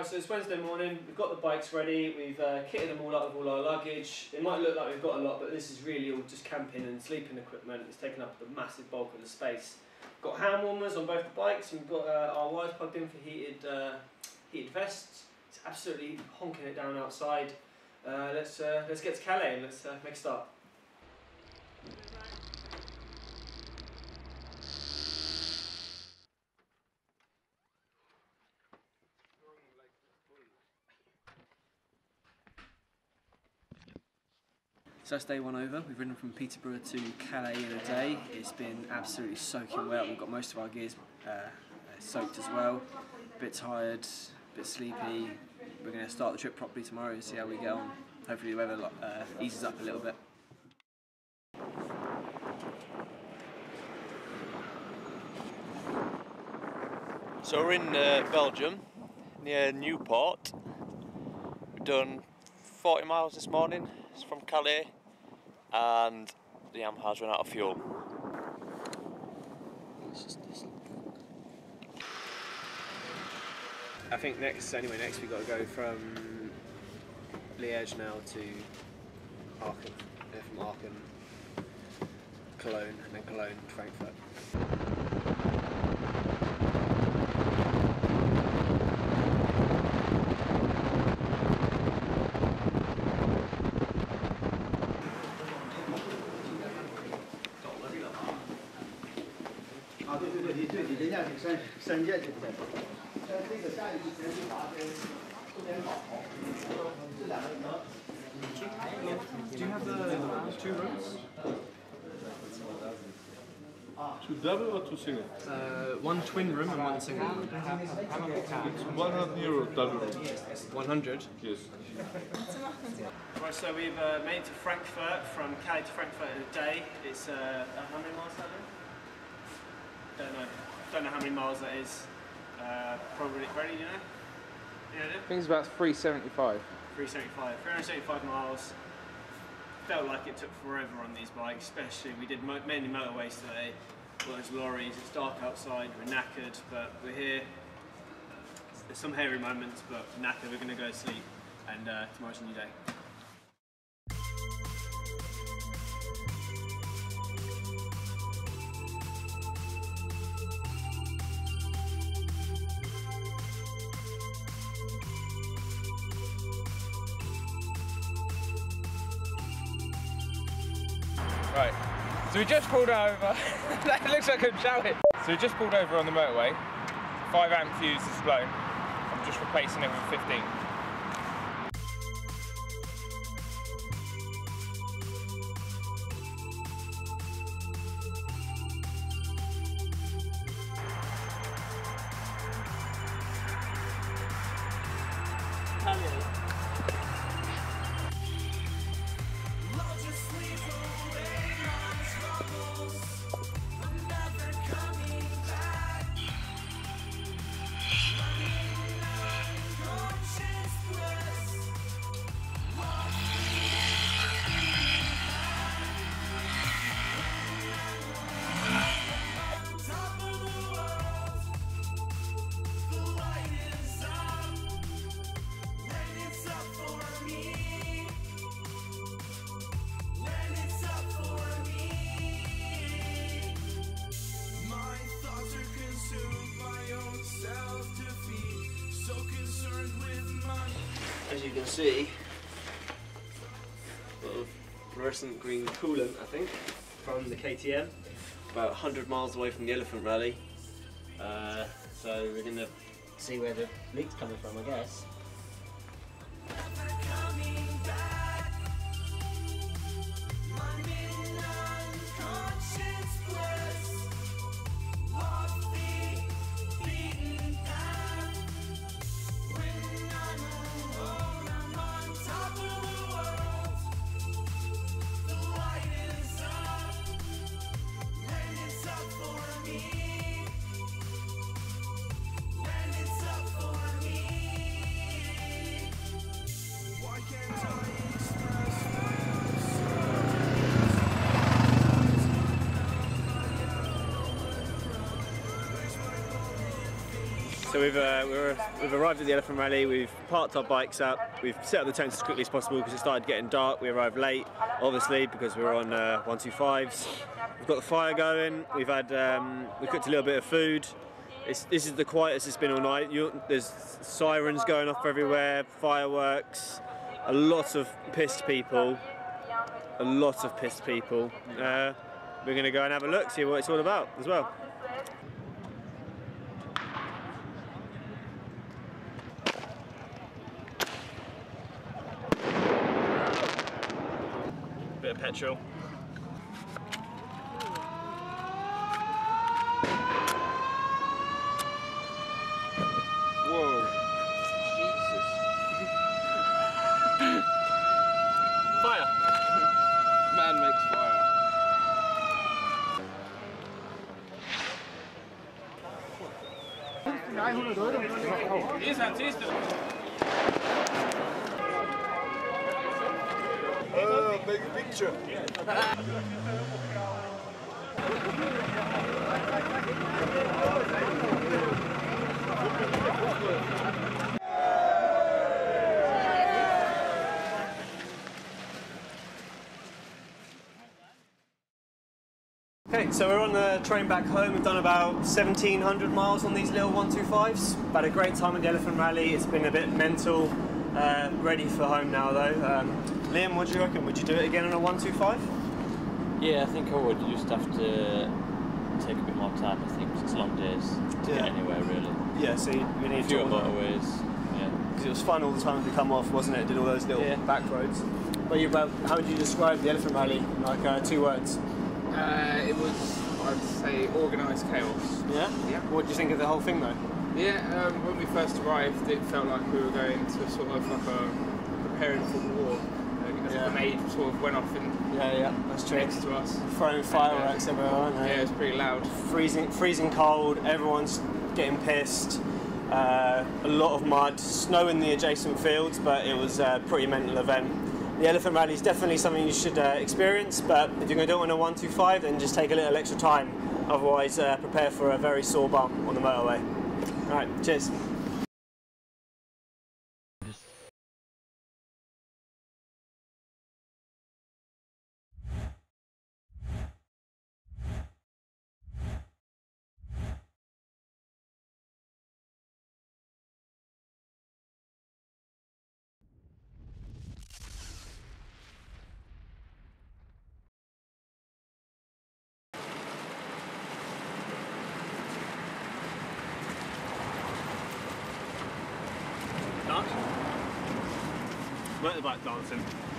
Right, so it's Wednesday morning, we've got the bikes ready, we've kitted them all up with all our luggage. It might look like we've got a lot, but this is really all just camping and sleeping equipment. It's taken up the massive bulk of the space. We've got hand warmers on both the bikes, and we've got our wires plugged in for heated vests. It's absolutely honking it down outside. Let's get to Calais and let's make a start. So that's day one over. We've ridden from Peterborough to Calais in a day. It's been absolutely soaking wet. We've got most of our gears soaked as well. A bit tired, a bit sleepy. We're going to start the trip properly tomorrow and see how we get on. Hopefully the weather eases up a little bit. So we're in Belgium, near Newport. We've done 40 miles this morning. It's from Calais, and the Yamaha's run out of fuel. I think next we've got to go from Liège now to Aachen, and from Aachen, Cologne, and then Cologne, Frankfurt. Do you have the two rooms? Two double or two single? One twin room and one single room. How much It's €100 double room. 100? Yes. Right, so we've made it to Frankfurt, from Calais to Frankfurt in a day. It's how many miles that is? Don't know how many miles that is. Probably, Brady, do you know? I think it's about 375. 375 miles. Felt like it took forever on these bikes, especially we did mainly motorways today. All those lorries, it's dark outside, we're knackered, but we're here. There's some hairy moments, but we're knackered, we're going to go to sleep, and tomorrow's a new day. Right, so we just pulled over. That looks like I'm shouting. So we just pulled over on the motorway. 5 amp fuse is blown. I'm just replacing it with 15. As you can see, fluorescent green coolant, I think, from the KTM, about 100 miles away from the Elephant Rally. So we're going to see where the leak's coming from, I guess. So we've arrived at the Elephant Rally, we've parked our bikes up, we've set up the tents as quickly as possible because it started getting dark. We arrived late, obviously, because we were on 125s. We've got the fire going, we cooked a little bit of food. This is the quietest it's been all night. There's sirens going off everywhere, fireworks, a lot of pissed people. We're going to go and have a look, see what it's all about as well. Bit of petrol. Whoa. Jesus. Fire! Man makes fire. Make a picture. Okay, so we're on the train back home. We've done about 1,700 miles on these little 125s. Had a great time at the Elephant Rally. It's been a bit mental. Ready for home now though. Liam, what do you reckon? Would you do it again on a 125? Yeah, I think I would. You just have to take a bit more time, I think, 'cause it's long days to get anywhere, really. Yeah, so you need A few motorways, yeah. Because it was fun all the time to come off, wasn't it? Did all those little back roads. But how would you describe the Elephant Rally? Like 2 words. It was, I'd say, organised chaos. Yeah? Yeah. What do you think of the whole thing though? Yeah, when we first arrived, it felt like we were going to sort of like preparing for war. Because the maid sort of went off and that's true. next to us. Throwing fireworks everywhere, aren't they? Yeah, it was pretty loud. Freezing cold, everyone's getting pissed. A lot of mud, snow in the adjacent fields, but it was a pretty mental event. The Elephant Rally is definitely something you should experience, but if you're going to do it on a 125, then just take a little extra time. Otherwise, prepare for a very sore bum on the motorway. Alright, cheers. Motorbike dancing.